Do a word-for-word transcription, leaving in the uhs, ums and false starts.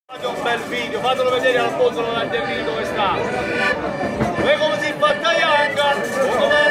Fate un bel video, fatelo vedere al mondo l'Andellino dove sta. Voi come si fa Caianga?